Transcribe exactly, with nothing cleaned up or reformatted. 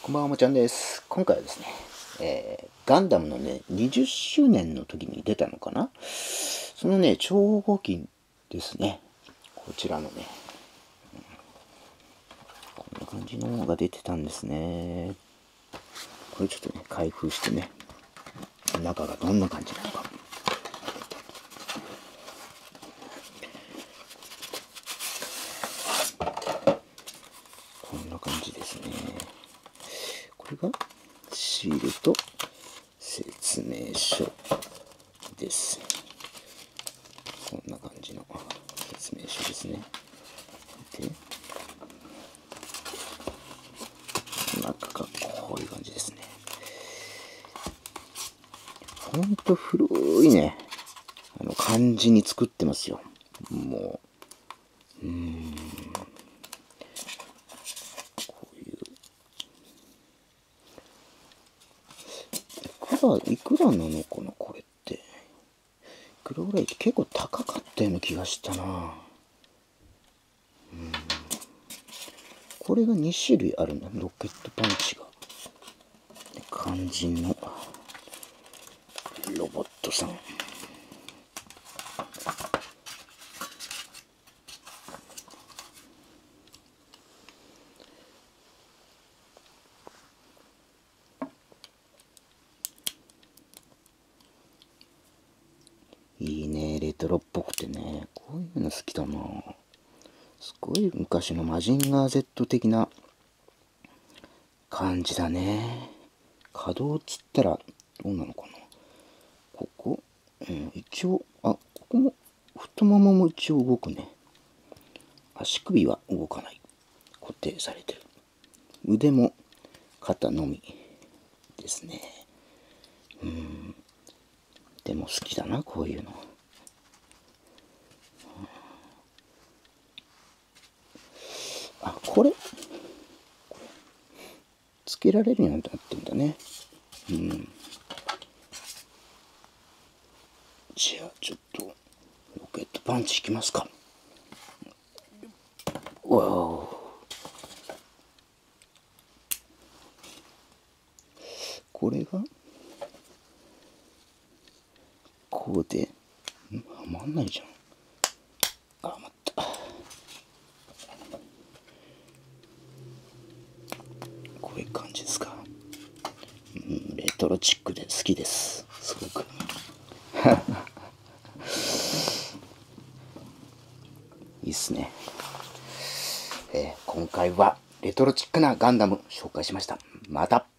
こんばんは、もちゃんです。今回はですね、えー、ガンダムのね、にじゅっしゅうねんの時に出たのかな、そのね、超合金ですね。こちらのね、こんな感じのが出てたんですね。これちょっとね、開封してね、中がどんな感じなのか。こんな感じですね。これがシールと説明書です。こんな感じの説明書ですね。で、中がこういう感じですね。ほんと古いね、あの感じに作ってますよ。もう、うーん、こういう。いくら、いくらなのかな、これって。いくらぐらいって結構高かったような気がしたな。うん。これがにしゅるいあるんだ。ロケットパンチが。肝心のロボットさん。いいね、レトロっぽくてね。こういうの好きだな。すごい昔のマジンガー Z 的な感じだね。可動っつったらどうなのかな。ここ、うん、一応、あ、ここも、太ももも一応動くね。足首は動かない。固定されてる。腕も肩のみですね。うん。でも好きだな、こういうの。あ、これつけられるようになってんだね。うん。じゃあちょっとロケットパンチいきますか。わお。これがこうで、んはまんないじゃん。あ、待った。こういう感じですか。うん、レトロチックで好きです。すごく。いいっすね。えー、今回はレトロチックなガンダム紹介しました。また。